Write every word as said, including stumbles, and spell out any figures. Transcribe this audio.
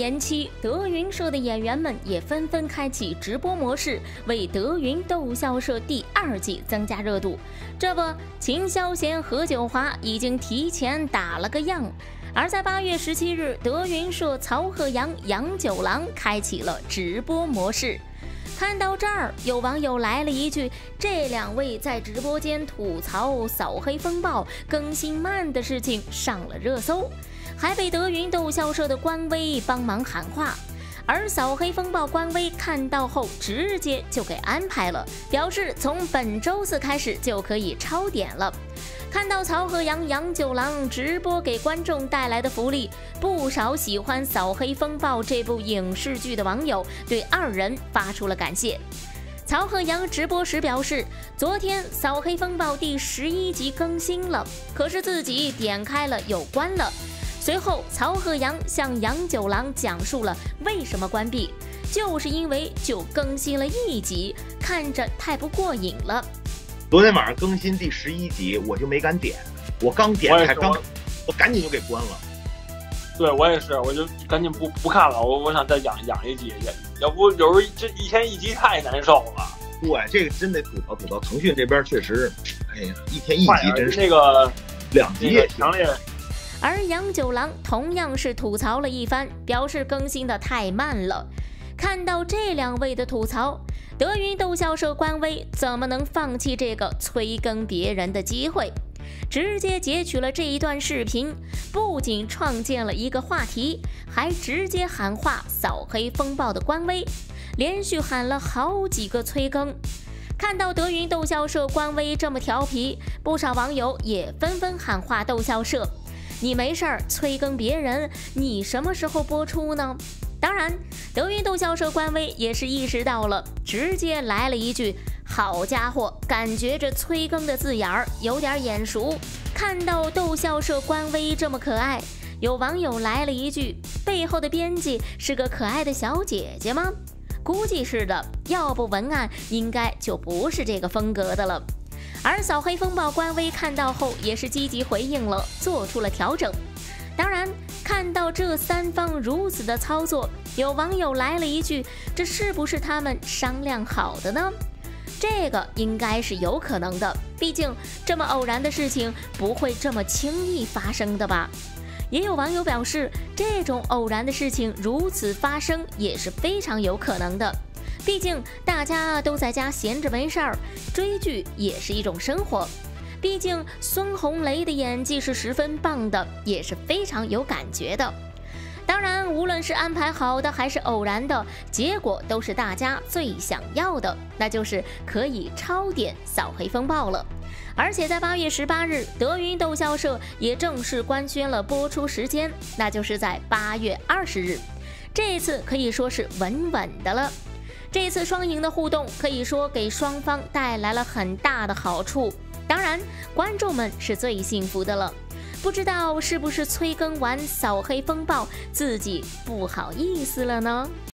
延期，德云社的演员们也纷纷开启直播模式，为德云逗笑社第二季增加热度。这不，秦霄贤、何九华已经提前打了个样。而在八月十七日，德云社曹鹤阳、杨九郎开启了直播模式。看到这儿，有网友来了一句：“这两位在直播间吐槽扫黑风暴更新慢的事情上了热搜。”还被德云逗笑社的官微帮忙喊话，而扫黑风暴官微看到后直接就给安排了，表示从本周四开始就可以超点了。看到曹鹤阳、杨九郎直播给观众带来的福利，不少喜欢《扫黑风暴》这部影视剧的网友对二人发出了感谢。曹鹤阳直播时表示，昨天《扫黑风暴》第十一集更新了，可是自己点开了又关了。随后，曹鹤阳向杨九郎讲述了为什么关闭，就是因为就更新了一集，看着太不过瘾了。 昨天晚上更新第十一集，我就没敢点，我刚点开，刚我赶紧就给关了。 对我也是，我就赶紧不不看了，我我想再养养一集，要不有时候这一天一集太难受了。 对，这个真得吐槽吐槽，腾讯这边确实，哎呀，一天一集真是那个两集也强烈。 而杨九郎同样是吐槽了一番，表示更新的太慢了。看到这两位的吐槽，德云逗笑社官微怎么能放弃这个催更别人的机会？直接截取了这一段视频，不仅创建了一个话题，还直接喊话扫黑风暴的官微，连续喊了好几个催更。看到德云逗笑社官微这么调皮，不少网友也纷纷喊话逗笑社：你没事儿催更别人，你什么时候播出呢？当然，德云逗笑社官微也是意识到了，直接来了一句：好家伙，感觉这催更的字眼儿有点眼熟。看到逗笑社官微这么可爱，有网友来了一句：背后的编辑是个可爱的小姐姐吗？估计是的，要不文案应该就不是这个风格的了。而扫黑风暴官微看到后也是积极回应了，做出了调整。当然，看到这三方如此的操作，有网友来了一句：这是不是他们商量好的呢？这个应该是有可能的，毕竟这么偶然的事情不会这么轻易发生的吧。也有网友表示，这种偶然的事情如此发生也是非常有可能的，毕竟大家都在家闲着没事儿，追剧也是一种生活。毕竟孙红雷的演技是十分棒的，也是非常有感觉的。当然，无论是安排好的还是偶然的，结果都是大家最想要的，那就是可以超点扫黑风暴了。而且在八月十八日，德云逗笑社也正式官宣了播出时间，那就是在八月二十日。这次可以说是稳稳的了。这次双赢的互动可以说给双方带来了很大的好处。当然，观众们是最幸福的了。不知道是不是催更完扫黑风暴，自己不好意思了呢？